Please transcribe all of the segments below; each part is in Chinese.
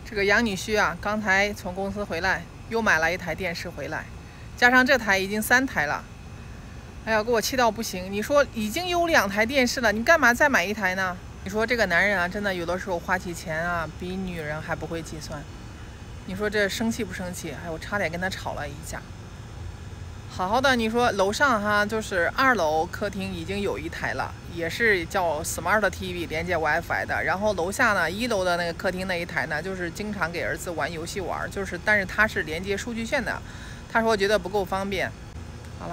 这个杨女婿啊，刚才从公司回来，又买了一台电视回来，加上这台已经3台了。哎呀，给我气到不行！你说已经有2台电视了，你干嘛再买一台呢？你说这个男人啊，真的有的时候花起钱啊，比女人还不会计算。你说这生气不生气？哎，我差点跟他吵了一架。好好的，你说楼上哈，就是2楼客厅已经有一台了，也是叫 Smart TV 连接 WiFi 的。然后楼下呢，1楼的那个客厅那一台呢，就是经常给儿子玩游戏玩，但是它是连接数据线的。他说觉得不够方便。好了，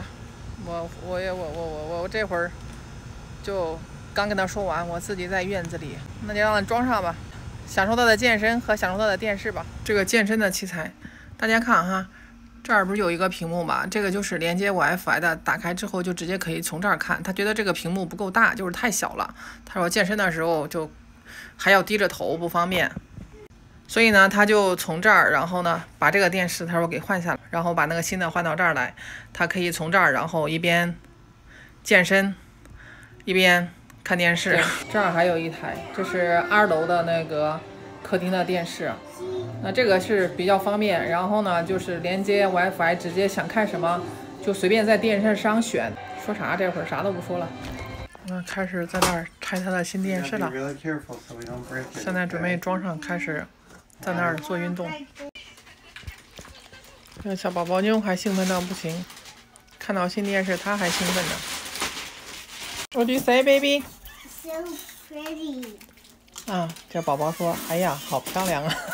我这会儿就刚跟他说完，我自己在院子里，那就让他装上吧，享受他的健身和享受他的电视吧。这个健身的器材，大家看哈。这儿不是有一个屏幕吗？这个就是连接 WiFi 的，打开之后就直接可以从这儿看。他觉得这个屏幕不够大，就是太小了。他说健身的时候就还要低着头不方便，所以呢，他就从这儿，然后呢把这个电视他说给换下来，然后把那个新的换到这儿来。他可以从这儿，然后一边健身一边看电视。这儿还有一台，这是2楼的那个客厅的电视。那这个是比较方便，然后呢，就是连接 WiFi， 直接想看什么就随便在电视上选。说啥？这会儿啥都不说了。那开始在那儿拆他的新电视了，现在准备装上，开始在那儿做运动。这个小宝宝妞还兴奋到不行，看到新电视他还兴奋呢。What do you say, baby? So pretty. 啊，这宝宝说：“哎呀，好漂亮啊！”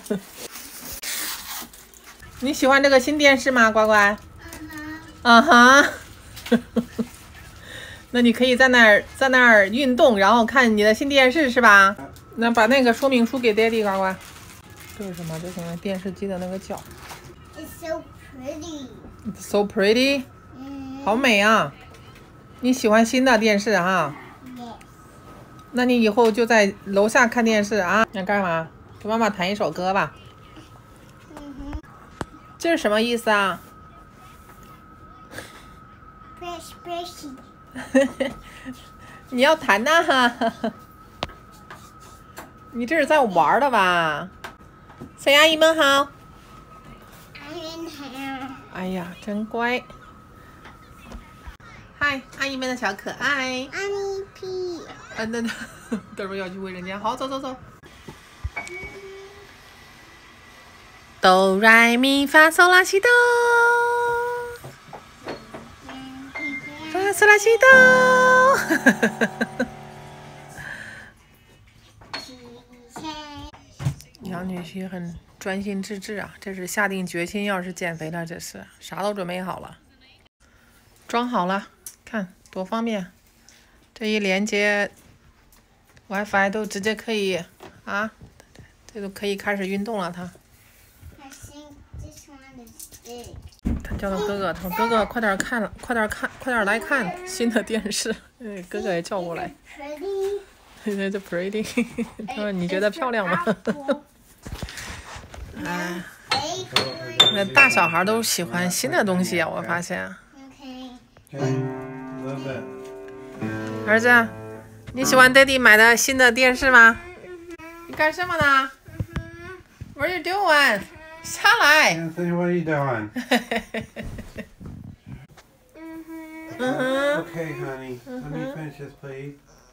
你喜欢这个新电视吗，乖乖？啊哈。那你可以在那儿运动，然后看你的新电视是吧？那把那个说明书给爹地，乖乖。这是什么？这是那电视机的那个脚。 It's so pretty. It's so pretty. 好美啊！你喜欢新的电视哈？那你以后就在楼下看电视啊？你要干嘛？给妈妈弹一首歌吧。这是什么意思啊 ？Press. 你要弹呐、啊？你这是在玩的吧？小阿姨们好。哎呀，真乖。嗨，阿姨们的小可爱。 阿咪屁。 那等会儿要去卫生间。好，走。哆来咪发嗦拉西哆，发嗦拉西哆。杨女婿很专心致志啊，这是下定决心要是减肥了，这是啥都准备好了，装好了，看多方便，这一连接 WiFi 都直接可以啊，这都可以开始运动了。他叫他哥哥，他说哥哥快点看了，快点来看新的电视。哥哥也叫过来。It's pretty. 他说你觉得漂亮吗？哎，那大小孩都喜欢新的东西啊，我发现。儿子，你喜欢爹地买的新的电视吗？你干什么呢 ？What are you doing？ 下来。 Anthony, what are you doing? Okay, honey. Let me finish this, please.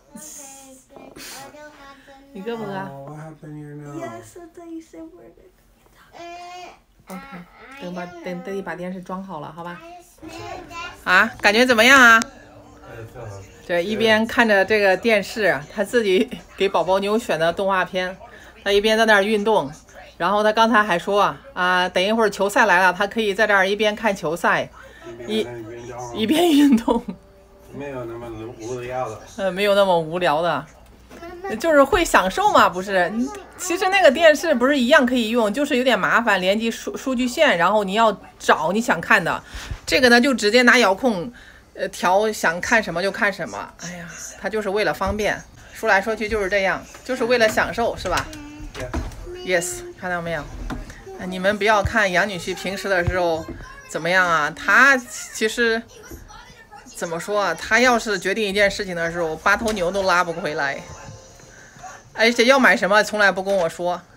你饿不饿 Oh, what happened to your nose? Yes, I thought you said we're good. OK，等爹地把电视装好了，好吧？啊，感觉怎么样啊？对，一边看着这个电视，他自己给宝宝妞选的动画片，他一边在那儿运动。然后他刚才还说啊，等一会儿球赛来了，他可以在这儿一边看球赛，一边运动。 没有那么无聊的。 没有那么无聊的，就是会享受嘛，不是？其实那个电视不是一样可以用，就是有点麻烦，连接数据线，然后你要找你想看的。这个呢，就直接拿遥控，调想看什么就看什么。哎呀，它就是为了方便。说来说去就是这样，就是为了享受，是吧 ？Yes， 看到没有？你们不要看杨女婿平时的时候怎么样啊？他其实怎么说啊？他要是决定一件事情的时候，8头牛都拉不回来。而且要买什么从来不跟我说，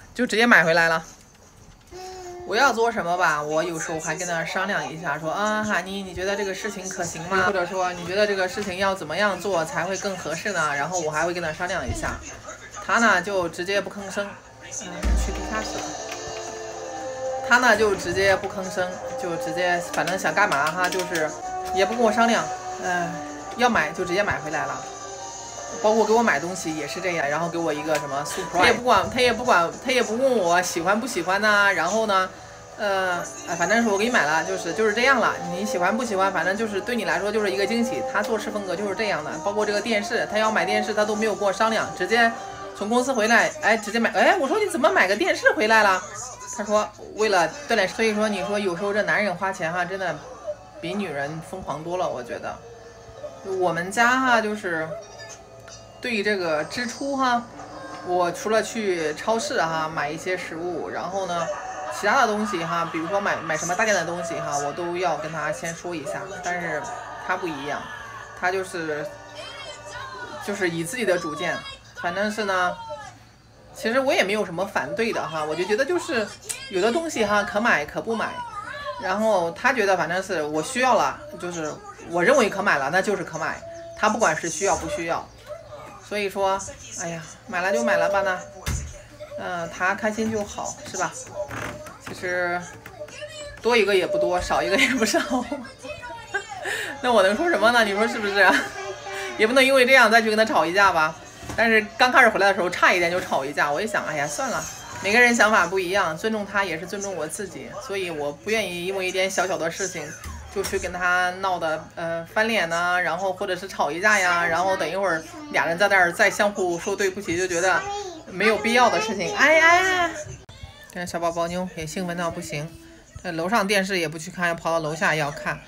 就直接买回来了。我要做什么吧，我有时候还跟他商量一下，说啊，哈尼，你觉得这个事情可行吗？或者说你觉得这个事情要怎么样做才会更合适呢？然后我还会跟他商量一下，他呢就直接不吭声，去地下室了。他呢就直接不吭声，就直接反正想干嘛哈，就是也不跟我商量，要买就直接买回来了。包括给我买东西也是这样，然后给我一个什么 surprise， 他也不问我喜欢不喜欢呐、然后呢，反正是我给你买了，就是这样了。你喜欢不喜欢，反正就是对你来说就是一个惊喜。他做事风格就是这样的，包括这个电视，他要买电视他都没有跟我商量，直接从公司回来，直接买。我说你怎么买个电视回来了？他说为了锻炼。所以说你说有时候这男人花钱哈，真的比女人疯狂多了，我觉得。我们家哈就是对于这个支出哈，我除了去超市哈买一些食物，然后呢，其他的东西哈，比如说买什么大件的东西哈，我都要跟他先说一下。但是他不一样，他就是以自己的主见，反正是呢。其实我也没有什么反对的哈，我就觉得就是有的东西哈可买可不买，然后他觉得反正是我需要了，就是我认为可买了，那就是可买，他不管是需要不需要，所以说，哎呀，买了就买了吧呢，他开心就好，是吧？其实多一个也不多，少一个也不少，那我能说什么呢？你说是不是？也不能因为这样再去跟他吵一架吧。但是刚开始回来的时候，差一点就吵一架。我一想，哎呀，算了，每个人想法不一样，尊重他也是尊重我自己，所以我不愿意因为一点小小的事情就去跟他闹的翻脸呐，然后或者是吵一架呀，然后等一会儿俩人在那儿再相互说对不起，就觉得没有必要的事情。这小宝宝妞也兴奋到不行，这楼上电视也不去看，要跑到楼下要看。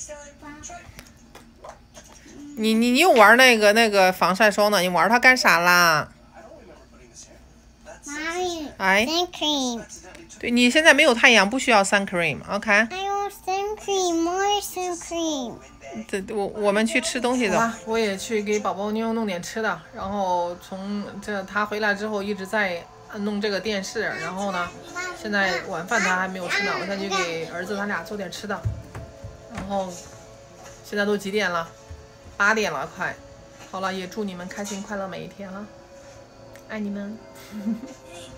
你又玩那个防晒霜呢？你玩它干啥啦？ 妈咪， 哎 sun cream。 对，你现在没有太阳，不需要 sun cream。OK。 I want sun cream, more sun cream。 我们去吃东西的。我也去给宝宝妞弄点吃的，然后从他回来之后一直在弄这个电视，然后呢，现在晚饭他还没有吃呢，我再去给儿子他俩做点吃的。然后现在都几点了？8点了，快。好了，也祝你们开心快乐每一天啊！爱你们。